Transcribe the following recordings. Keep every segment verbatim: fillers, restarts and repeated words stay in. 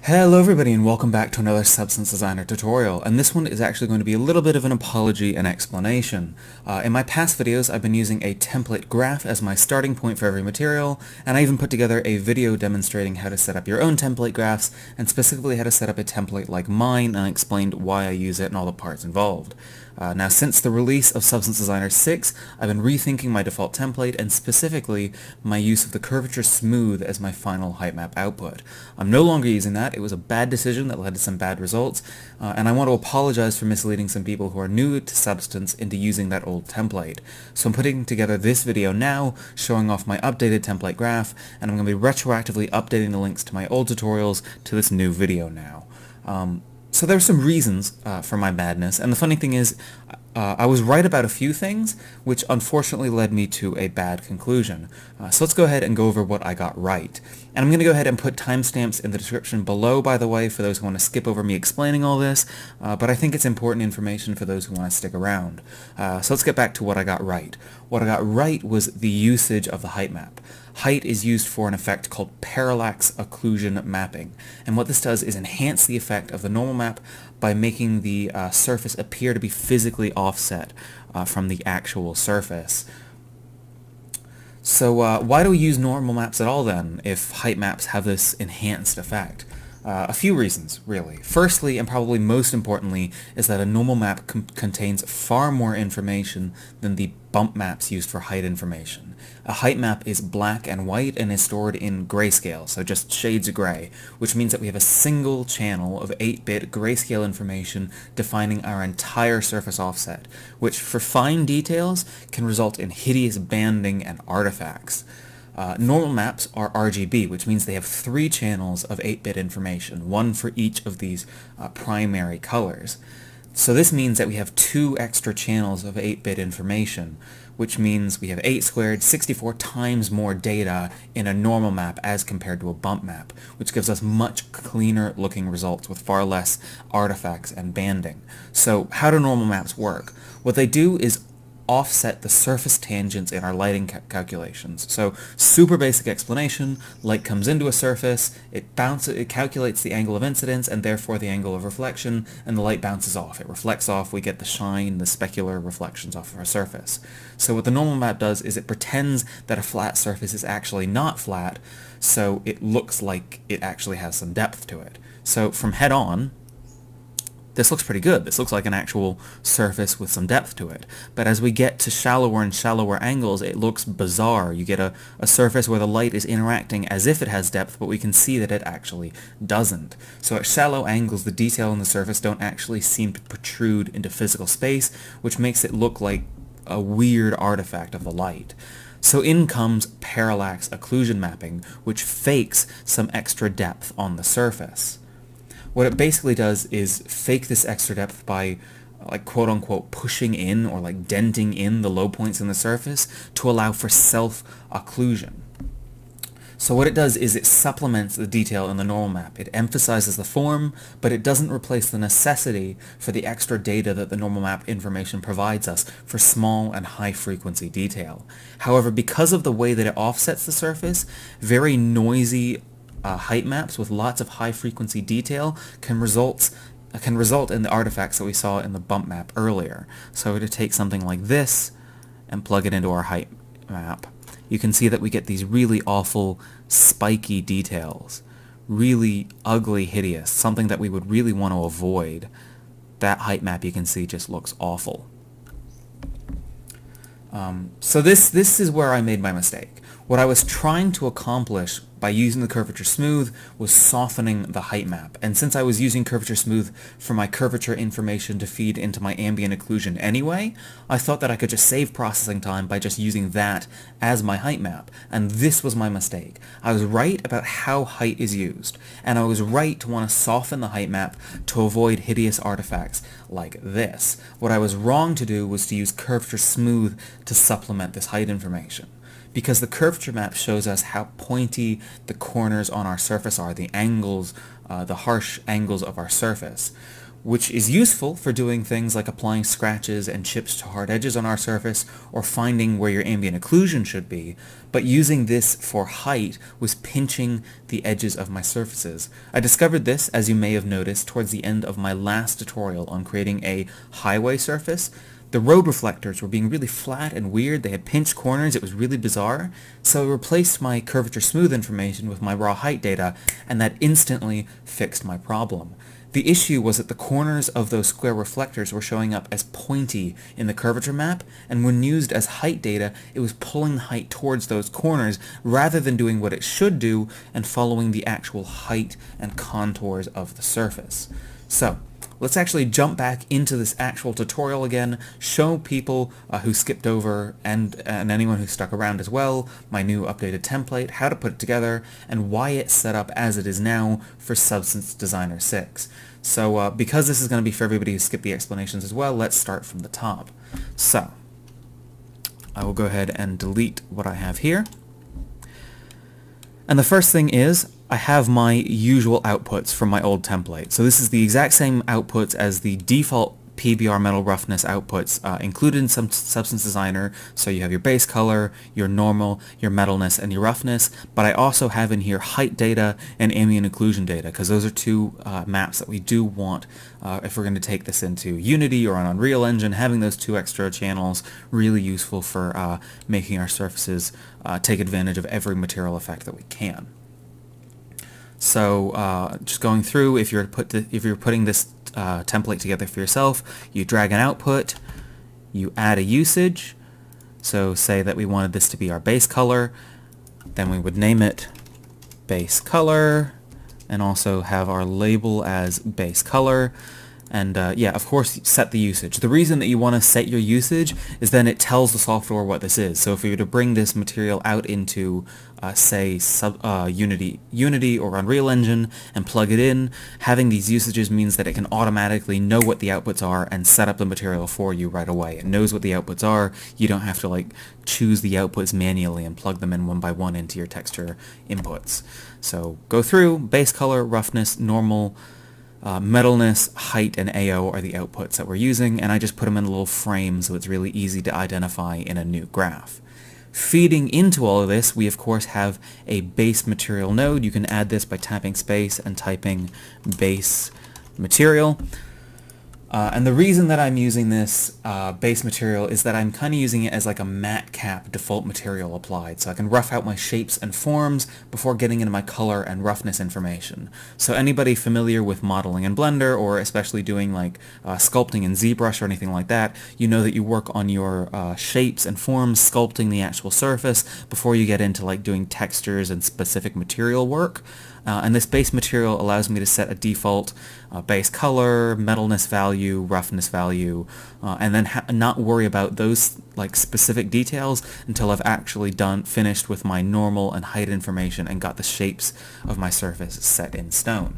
Hello everybody and welcome back to another Substance Designer tutorial, and this one is actually going to be a little bit of an apology and explanation. Uh, in my past videos I've been using a template graph as my starting point for every material, and I even put together a video demonstrating how to set up your own template graphs, and specifically how to set up a template like mine, and I explained why I use it and all the parts involved. Uh, now since the release of Substance Designer six, I've been rethinking my default template and specifically my use of the curvature smooth as my final height map output. I'm no longer using that. It was a bad decision that led to some bad results, uh, and I want to apologize for misleading some people who are new to Substance into using that old template. So I'm putting together this video now showing off my updated template graph, and I'm going to be retroactively updating the links to my old tutorials to this new video now. Um, So there are some reasons uh, for my madness, and the funny thing is, uh, I was right about a few things, which unfortunately led me to a bad conclusion. Uh, so let's go ahead and go over what I got right. And I'm going to go ahead and put timestamps in the description below, by the way, for those who want to skip over me explaining all this, uh, but I think it's important information for those who want to stick around. Uh, so let's get back to what I got right. What I got right was the usage of the height map. Height is used for an effect called parallax occlusion mapping, and what this does is enhance the effect of the normal map by making the uh, surface appear to be physically offset uh, from the actual surface. So uh, why do we use normal maps at all then, if height maps have this enhanced effect? Uh, a few reasons, really. Firstly, and probably most importantly, is that a normal map contains far more information than the bump maps used for height information. A height map is black and white and is stored in grayscale, so just shades of gray, which means that we have a single channel of eight bit grayscale information defining our entire surface offset, which for fine details can result in hideous banding and artifacts. Uh, normal maps are R G B, which means they have three channels of eight bit information, one for each of these uh, primary colors. So this means that we have two extra channels of eight bit information, which means we have eight squared, sixty-four times more data in a normal map as compared to a bump map, which gives us much cleaner looking results with far less artifacts and banding. So how do normal maps work? What they do is offset the surface tangents in our lighting ca calculations. So super basic explanation, light comes into a surface, it bounces, it calculates the angle of incidence and therefore the angle of reflection, and the light bounces off. It reflects off, we get the shine, the specular reflections off of our surface. So what the normal map does is it pretends that a flat surface is actually not flat, so it looks like it actually has some depth to it. So from head on, this looks pretty good. This looks like an actual surface with some depth to it. But as we get to shallower and shallower angles, it looks bizarre. You get a, a surface where the light is interacting as if it has depth, but we can see that it actually doesn't. So at shallow angles, the detail on the surface don't actually seem to protrude into physical space, which makes it look like a weird artifact of the light. So in comes parallax occlusion mapping, which fakes some extra depth on the surface. What it basically does is fake this extra depth by like quote-unquote pushing in or like denting in the low points in the surface to allow for self-occlusion. So what it does is it supplements the detail in the normal map. It emphasizes the form, but it doesn't replace the necessity for the extra data that the normal map information provides us for small and high-frequency detail. However, because of the way that it offsets the surface, very noisy Uh, height maps with lots of high-frequency detail can result uh, can result in the artifacts that we saw in the bump map earlier. So to take something like this and plug it into our height map, you can see that we get these really awful spiky details, really ugly, hideous, something that we would really want to avoid. That height map, you can see, just looks awful. Um, so this this is where I made my mistake. What I was trying to accomplish by using the curvature smooth was softening the height map, and since I was using curvature smooth for my curvature information to feed into my ambient occlusion anyway, I thought that I could just save processing time by just using that as my height map, and this was my mistake. I was right about how height is used, and I was right to want to soften the height map to avoid hideous artifacts like this. What I was wrong to do was to use curvature smooth to supplement this height information, because the curvature map shows us how pointy the corners on our surface are, the angles, uh, the harsh angles of our surface. which is useful for doing things like applying scratches and chips to hard edges on our surface or finding where your ambient occlusion should be, but using this for height was pinching the edges of my surfaces. I discovered this, as you may have noticed, towards the end of my last tutorial on creating a highway surface. The road reflectors were being really flat and weird. They had pinched corners. It was really bizarre. So I replaced my curvature smooth information with my raw height data, and that instantly fixed my problem. The issue was that the corners of those square reflectors were showing up as pointy in the curvature map, and when used as height data, it was pulling the height towards those corners rather than doing what it should do and following the actual height and contours of the surface. So, let's actually jump back into this actual tutorial again, show people uh, who skipped over and, and anyone who stuck around as well my new updated template, how to put it together, and why it's set up as it is now for Substance Designer six. So uh, because this is going to be for everybody who skipped the explanations as well, let's start from the top. So I will go ahead and delete what I have here. And the first thing is, I have my usual outputs from my old template. So this is the exact same outputs as the default P B R metal roughness outputs uh, included in some Substance Designer. So you have your base color, your normal, your metalness, and your roughness. But I also have in here height data and ambient occlusion data, because those are two uh, maps that we do want uh, if we're going to take this into Unity or on Unreal Engine. Having those two extra channels really useful for uh, making our surfaces uh, take advantage of every material effect that we can. So uh, just going through, if you're put the, if you're putting this uh, template together for yourself, you drag an output, you add a usage. So say that we wanted this to be our base color, then we would name it base color, and also have our label as base color. And uh, yeah, of course, set the usage. The reason that you want to set your usage is then it tells the software what this is. So if we were to bring this material out into, uh, say, sub, uh, Unity, Unity or Unreal Engine and plug it in, having these usages means that it can automatically know what the outputs are and set up the material for you right away. It knows what the outputs are. You don't have to like choose the outputs manually and plug them in one by one into your texture inputs. So go through, base color, roughness, normal, Uh, metalness, height, and A O are the outputs that we're using, and I just put them in a little frame so it's really easy to identify in a new graph. Feeding into all of this, we of course have a base material node. You can add this by tapping space and typing base material. Uh, and the reason that I'm using this uh, base material is that I'm kind of using it as like a matte cap default material applied, so I can rough out my shapes and forms before getting into my color and roughness information. So anybody familiar with modeling in Blender, or especially doing like uh, sculpting in ZBrush or anything like that, you know that you work on your uh, shapes and forms, sculpting the actual surface before you get into like doing textures and specific material work. Uh, and this base material allows me to set a default uh, base color, metalness value, roughness value, uh, and then ha not worry about those like specific details until I've actually done finished with my normal and height information and got the shapes of my surface set in stone.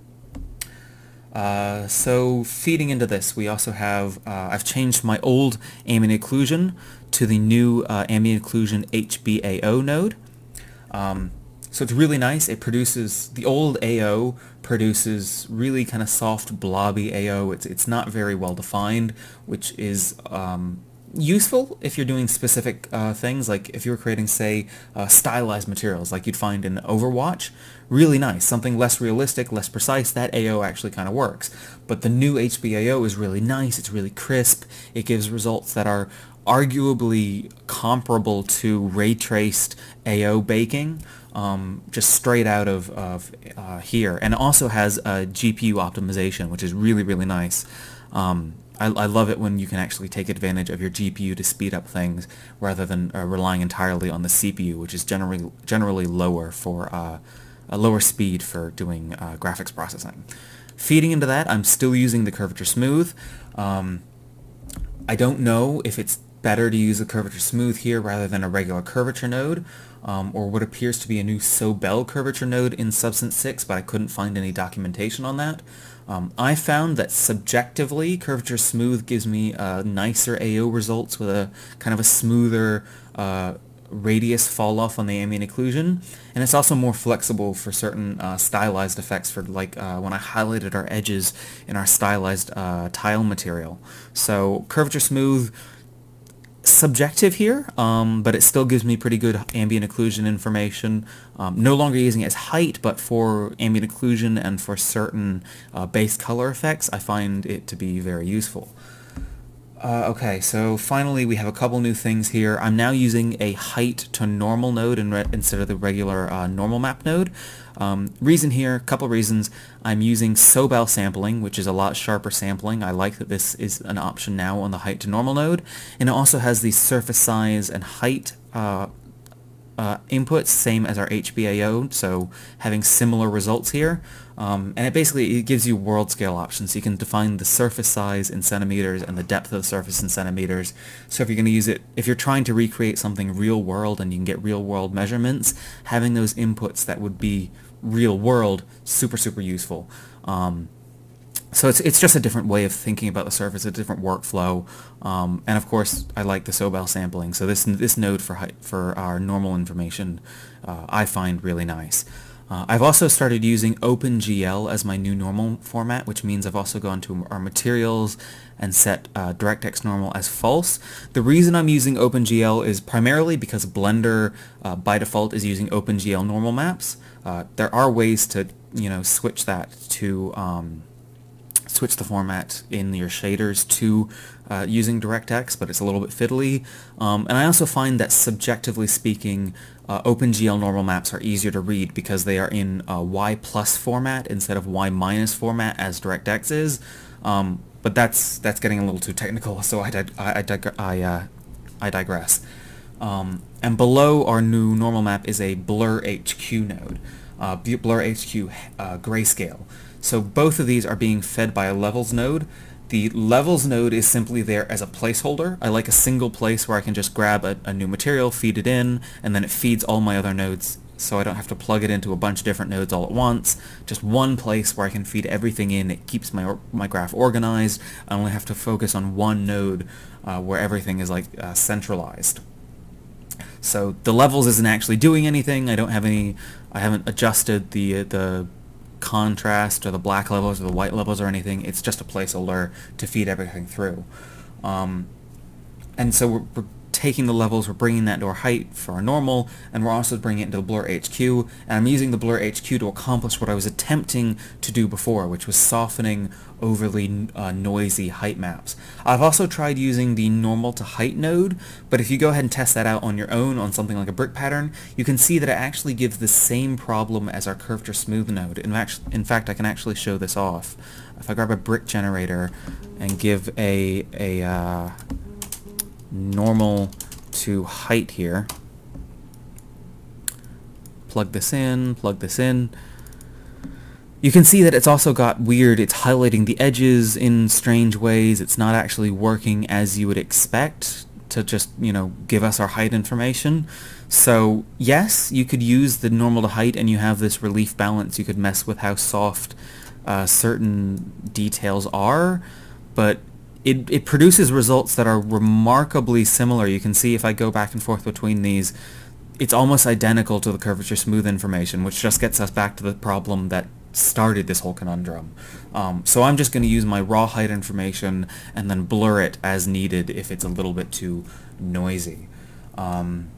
Uh, so feeding into this, we also have, uh, I've changed my old ambient occlusion to the new uh, ambient occlusion H B A O node. Um, So it's really nice. It produces, the old A O produces really kind of soft, blobby A O. It's, it's not very well defined, which is um, useful if you're doing specific uh, things, like if you're creating, say, uh, stylized materials like you'd find in Overwatch. Really nice. Something less realistic, less precise, that A O actually kind of works. But the new H B A O is really nice. It's really crisp. It gives results that are arguably comparable to ray-traced A O baking. Um, just straight out of, of uh, here, and it also has a G P U optimization, which is really, really nice. Um, I, I love it when you can actually take advantage of your G P U to speed up things rather than uh, relying entirely on the C P U, which is generally generally lower for uh, a lower speed for doing uh, graphics processing. Feeding into that, I'm still using the curvature smooth. Um, I don't know if it's better to use the curvature smooth here rather than a regular curvature node, um, or what appears to be a new Sobel curvature node in Substance six, but I couldn't find any documentation on that. Um, I found that subjectively, curvature smooth gives me uh, nicer A O results with a kind of a smoother, uh, radius fall off on the ambient occlusion, and it's also more flexible for certain uh, stylized effects, for like uh, when I highlighted our edges in our stylized uh, tile material. So curvature smooth, subjective here, um, but it still gives me pretty good ambient occlusion information. Um, no longer using it as height, but for ambient occlusion and for certain uh, base color effects, I find it to be very useful. Uh, okay, so finally we have a couple new things here. I'm now using a height to normal node in instead of the regular uh, normal map node. Um, reason here, couple reasons. I'm using Sobel sampling, which is a lot sharper sampling. I like that this is an option now on the height to normal node, and it also has the surface size and height uh, uh, inputs, same as our H B A O, so having similar results here. Um, and it basically it gives you world scale options. So you can define the surface size in centimeters and the depth of the surface in centimeters. So if you're going to use it, if you're trying to recreate something real world and you can get real world measurements, having those inputs that would be real world, super super useful. Um, so it's it's just a different way of thinking about the surface, a different workflow, um, and of course I like the Sobel sampling. So this this node for height, for our normal information, uh, I find really nice. Uh, I've also started using OpenGL as my new normal format, which means I've also gone to our materials and set uh, DirectX normal as false. The reason I'm using OpenGL is primarily because Blender uh, by default is using OpenGL normal maps. Uh, there are ways to, you know, switch that to um, switch the format in your shaders to uh, using DirectX, but it's a little bit fiddly. Um, and I also find that subjectively speaking, uh, OpenGL normal maps are easier to read because they are in uh, Y plus format instead of Y minus format as DirectX is. Um, but that's that's getting a little too technical, so I dig I, I, dig I, uh, I digress. Um, and below our new normal map is a Blur H Q node, uh, Blur H Q uh, grayscale. So both of these are being fed by a levels node. The levels node is simply there as a placeholder. I like a single place where I can just grab a, a new material, feed it in, and then it feeds all my other nodes, so I don't have to plug it into a bunch of different nodes all at once. Just one place where I can feed everything in. It keeps my my graph organized. I only have to focus on one node uh, where everything is like uh, centralized. So the levels isn't actually doing anything. I don't have any. I haven't adjusted the the contrast or the black levels or the white levels or anything. It's just a placeholder to feed everything through. Um, and so we're, we're taking the levels, we're bringing that to our height for our normal, and we're also bringing it into the Blur H Q, and I'm using the Blur H Q to accomplish what I was attempting to do before, which was softening overly uh, noisy height maps. I've also tried using the normal to height node, but if you go ahead and test that out on your own on something like a brick pattern, you can see that it actually gives the same problem as our curvature smooth node. In fact, in fact I can actually show this off. If I grab a brick generator and give a, a uh, normal to height here, plug this in, plug this in, you can see that it's also got weird, it's highlighting the edges in strange ways. It's not actually working as you would expect to just, you know, give us our height information. So yes, you could use the normal to height and you have this relief balance. You could mess with how soft uh, certain details are, but It, it produces results that are remarkably similar. You can see if I go back and forth between these, it's almost identical to the curvature smooth information, which just gets us back to the problem that started this whole conundrum. Um, so I'm just going to use my raw height information and then blur it as needed if it's a little bit too noisy. Um,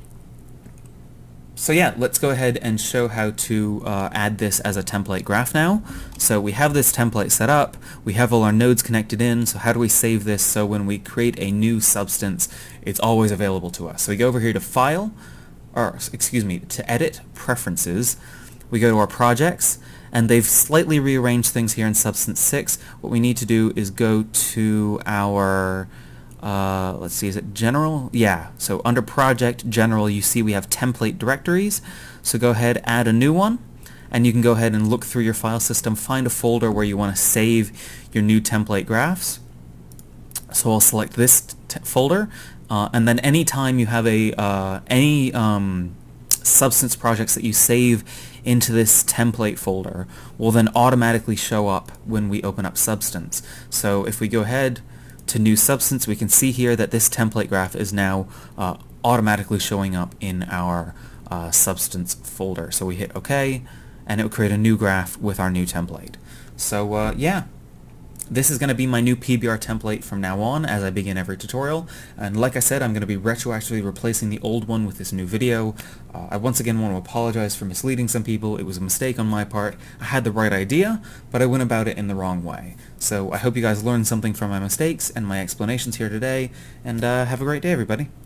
So yeah, let's go ahead and show how to uh, add this as a template graph now. So we have this template set up, we have all our nodes connected in, so how do we save this so when we create a new substance, it's always available to us? So we go over here to File, or excuse me, to Edit, Preferences, we go to our projects, and they've slightly rearranged things here in Substance six. What we need to do is go to our Uh, let's see, is it general? Yeah, so under project general you see we have template directories, so go ahead, add a new one, and you can go ahead and look through your file system, find a folder where you want to save your new template graphs. So I'll select this t folder, uh, and then anytime you have a uh, any um, substance projects that you save into this template folder will then automatically show up when we open up Substance. So if we go ahead to new substance, we can see here that this template graph is now uh, automatically showing up in our uh, substance folder. So we hit OK, and it will create a new graph with our new template. So uh, yeah, this is going to be my new P B R template from now on as I begin every tutorial, and like I said, I'm going to be retroactively replacing the old one with this new video. Uh, I once again want to apologize for misleading some people. It was a mistake on my part. I had the right idea, but I went about it in the wrong way. So I hope you guys learned something from my mistakes and my explanations here today, and uh, have a great day, everybody.